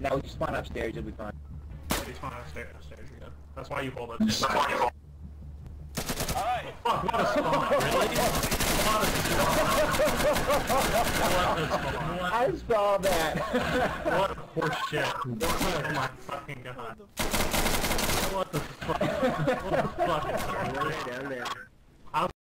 No, just spawn upstairs, you'll be fine. You spawn upstairs again. That's why you hold up. Alright. Fuck, what a spawn, really? What a spawn. I saw that. What a horse shit. Oh my fucking god. What the fuck? What the fuck is that? Down there.